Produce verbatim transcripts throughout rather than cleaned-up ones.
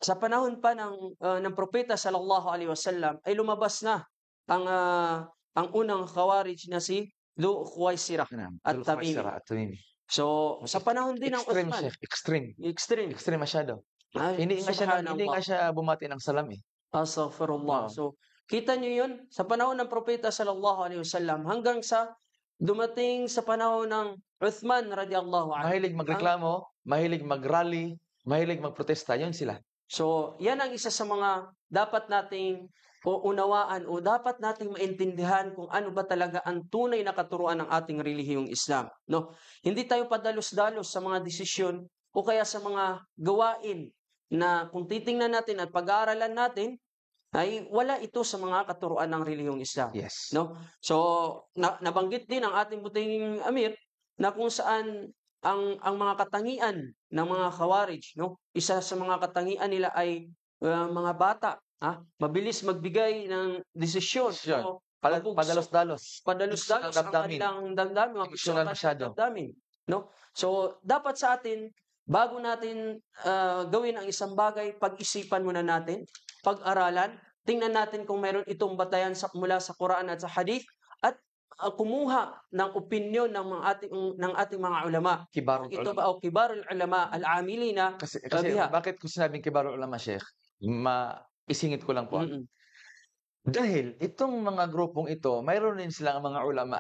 sa panahon pa ng, ah, ng propeta sallallahu alaihi wasallam ay lumabas na ang, ah, ang unang Khawarij na si Dhu Khuwaisirah Naam, Dhul at-Tamimi. Khuwaisira at-Tamimi. So, sa Ek panahon din ng extreme Uthman, siya, extreme. extreme. Extreme masyado. Ay, Hindi nga siya nag hindi nga subhanallah. siya bumati ng salam, eh. Astaghfirullah. Oo. So, kita niyo 'yun sa panahon ng propeta sallallahu alaihi wasallam hanggang sa dumating sa panahon ng Uthman radiyallahu anhu. Mahilig Ang magreklamo, mahilig mag-rally, mahilig magprotesta, 'yun sila. So, 'yan ang isa sa mga dapat nating uunawaan o dapat nating maintindihan kung ano ba talaga ang tunay na katuruan ng ating relihiyong Islam, 'no? Hindi tayo padalos-dalos sa mga desisyon o kaya sa mga gawain na kung titingnan natin at pag-aaralan natin ay wala ito sa mga katuruan ng relihiyong Islam, Yes. 'no? So, na nabanggit din ng ating buting amir na kung saan ang ang mga katangian ng mga Khawarij, 'no, isa sa mga katangian nila ay, ah, mga bata, ah, mabilis magbigay ng desisyon Desisyon. o Pala mabugso, padalos-dalos. Emosyonal padalos-dalos ang damdamin. kanilang damdamin, mabugso ang Emosyonal kanilang masyado. damdamin, 'no? So, dapat sa atin bago natin, ah, gawin ang isang bagay, pag-isipan muna natin, pag-aralan, tingnan natin kung meron itong batayan sa mula sa Quran at sa Hadith at, ah, kumuha ng opinyon ng mga ating ng ating mga ulama. Kibarul Ito ulama. ba o kibarul ulama al-amilina Kasi ah, kasi biha. bakit ko sinabing kibarul ulama, Sheikh, maisingit ko lang po, ah. Mm. Dahil itong mga grupong ito, mayroon din silang mga ulama.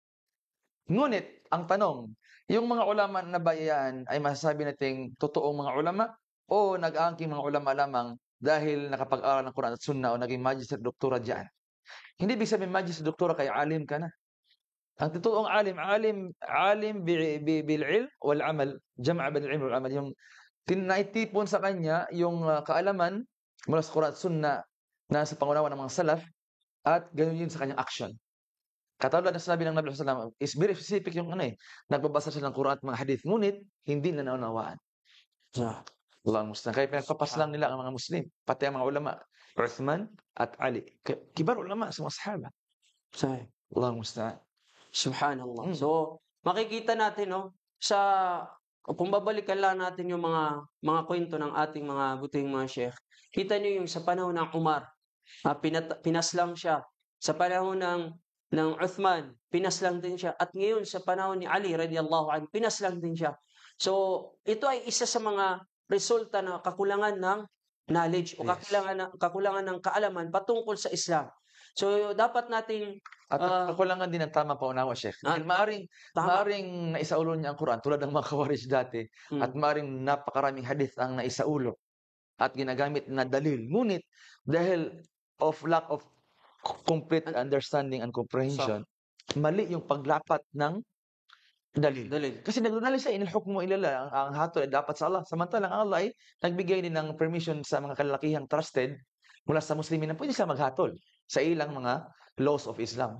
Ngunit ang tanong, yung mga ulama na ba yan ay masasabi nating totoong mga ulama o nag-aangking mga ulama lamang dahil nakapag-aral ng Quran at Sunnah o naging magister doktora diyan? Hindi ibig sabihin magister doktora kaya alim ka na. Ang totoong alim, alim alim bi bi bil-ilm wal amal, jam'a bain al-ilm wal amal, yung tin naitipon sa kanya yung, ah, kaalaman mula sa Quran at Sunnah na sa pangunawa ng mga salaf at gano'n din sa kanyang action. Katulad ng sinabi ng Nabi sallallahu alaihi wasallam is very specific yung ano, eh, nagbabasa siya ng Quran at mga hadith, ngunit hindi na naunawaan. Yeah. Allahul musta'an. Kaya pinagpapaslang nila ang mga Muslim, pati ang mga ulama, Uthman at Ali, ki kibar ulama sa mga sahaba. Sahih. Allahul musta'an. Subhanallah. Hmm. So, makikita natin 'no, sa kung babalikan lang natin yung mga mga kuwento ng ating mga buting mga sheikh, kita niyo yung sa panahon ng Umar, ah, pinata pinaslang siya. Sa panahon ng ng Uthman, pinaslang din siya at ngayon sa panahon ni Ali radiyallahu anhu, pinaslang din siya. So, ito ay isa sa mga resulta ng kakulangan ng knowledge o Yes. kakulangan ng kakulangan ng kaalaman patungkol sa Islam. So, dapat nating, At ah kakulangan din ng tamang paunawa, Sheikh. Ah, Dahil maaaring tama. maaaring naisaulo niya ang Quran tulad ng mga Khawarij dati at Hmm. maaaring napakaraming hadith ang naisaulo at ginagamit na dalil. Ngunit dahil of lack of complete understanding and comprehension, mali yung paglapat ng dalil. Dalil. Kasi nagdadalil siya, "Inal hukmu ila Allah," ang ang hatol ay dapat sa Allah. Samantalang ang Allah ay nagbigay din ng permission sa mga kalalakihang trusted mula sa Muslimin na pwede sila maghatol sa ilang mga laws of Islam.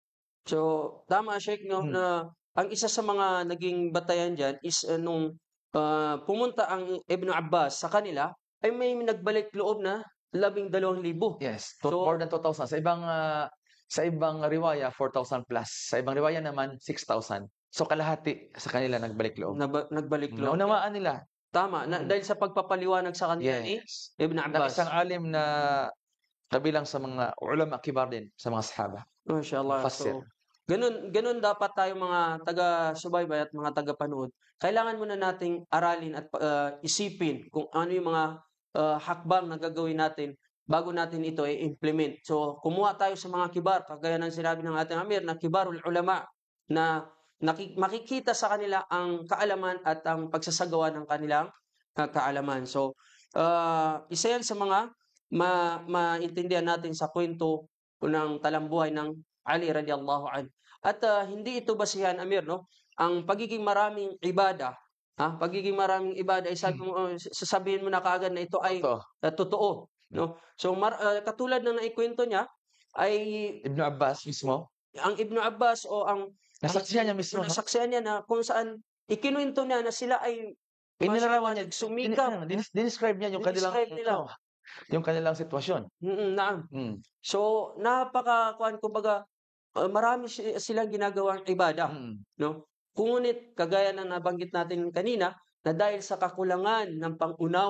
So, tama Sheikh 'no, Hmm. na ang isa sa mga naging batayan diyan is, ah, nung, ah, pumunta ang Ibn Abbas sa kanila, ay may nagbalik loob na labing dalawang libo. Yes, to So more than two thousand. Sa ibang, ah, sa ibang riwaya four thousand plus. Sa ibang riwaya naman six thousand. So kalahati sa kanila nagbalik loob. naba nagbalik Hmm, loob. naunawaan nila. Tama, na Mm. dahil sa pagpapaliwanag sa kanila ni Yes. Ibn Ng Abbas. isang alim na kabilang sa mga ulama kibar din sa mga sahaba. Mashallah. Mufassir. So, gano'n gano'n dapat tayong mga taga-subaybay at mga tagapanood. Kailangan muna nating aralin at, ah, isipin kung ano yung mga, ah, hakbang na gagawin natin bago natin ito i-implement. So, kumuha tayo sa mga kibar kagaya ng sinabi ng ating amir na kibarul ulama na naki makikita sa kanila ang kaalaman at ang pagsasagawa ng kanilang, ah, kaalaman. So, ah, isa 'yan sa mga ma maintindihan natin sa kuwento ng talambuhay ng Ali radiyallahu anhu. At, ah, hindi ito basihan amir 'no, ang pagiging maraming ibada, ah, pagiging maraming ibada ay sabi Hmm. mo, ah, sasabihin mo na kaagad na ito ay, Totoo. ah, totoo 'no. So, mar ah, katulad ng naikuwento niya ay Ibn Abbas mismo, ang Ibn Abbas o ang nasaksihan niya ang mismo, no? nasaksihan niya na kung saan ikinuwento niya na sila ay Inilarawan mashallah niya, dini nagsumikap, ano, dinis dinescribe niya yung kanilang dinescribe nila. ano, yung kanilang sitwasyon. Mm, naam. Hmm. So, napaka-kuwan kumbaga, ah, marami si silang ginagawang ibada, Mm. 'no. Ngunit kagaya ng nabanggit natin kanina, na dahil sa kakulangan ng pang-unawa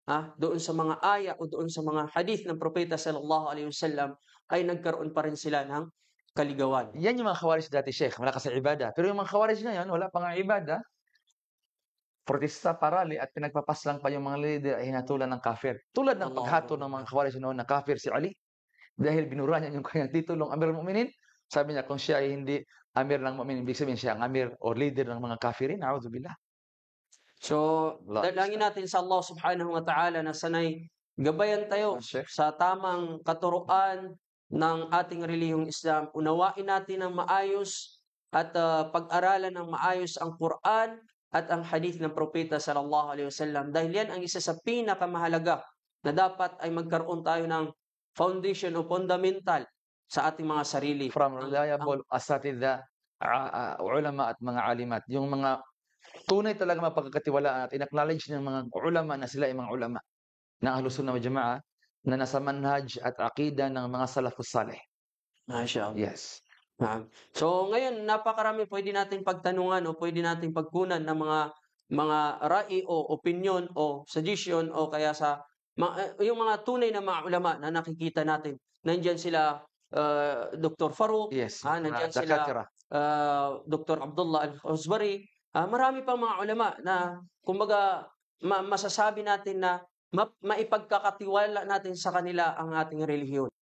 ah, doon sa mga aya o doon sa mga hadith ng propeta sallallahu alaihi wasallam ay nagkaroon pa rin sila ng kaligawan. Yan yung mga Khawarij dati, Sheikh, malakas sa ibada. Pero yung mga Khawarij ngayon, wala pa ngang ibada, protesta, parali at pinagpapaslang pa yung mga leader ay hinatulan ng kafir. Tulad ng paghatol ng mga Allahu Khawarij noon na kafir si Ali dahil binura niya yung kanyang titulong Amirul Mu'minin. Sabi niya kung siya ay hindi Amir ng Mu'minin, ibig sabihin siya ang Amir o leader ng mga kafirin. A'udzubillah. So, Allahu dalangin musta'an. natin sa Allah Subhanahu wa Ta'ala na sana'y gabayan tayo Ah, Sheikh. sa tamang katuruan ng ating relihiyong Islam. Unawain natin ng maayos at ah, pag-aralan ng maayos ang Quran at ang hadith ng propeta sallallahu alaihi wasallam dahil yan ang isa sa pinakamahalaga na dapat ay magkaroon tayo ng foundation o fundamental sa ating mga sarili. From Ang, ang reliable asatidha, ah, ah, ulama at mga alimat. Yung mga tunay talaga mapagkakatiwalaan at in-acknowledge ng mga ulama na sila ay mga ulama ng Ahlus Sunnah wal Jamaah na nasa manhaj at aqida ng mga salafus saleh. Masya Yes. Naam. So ngayon napakarami puwede nating pagtanungan o puwede nating pagkunan ng mga mga rai o opinyon o suggestion o kaya sa ma eh, yung mga tunay na mga ulama na nakikita natin. Nandiyan sila, ah, Doktor Farouk, Yes, ah, mga nandiyan sila, dakatira. ah, Doktor Abdullah Al-Uzbari, ah, marami pang mga ulama na kumbaga ma masasabi natin na ma maipagkakatiwala natin sa kanila ang ating relihiyon.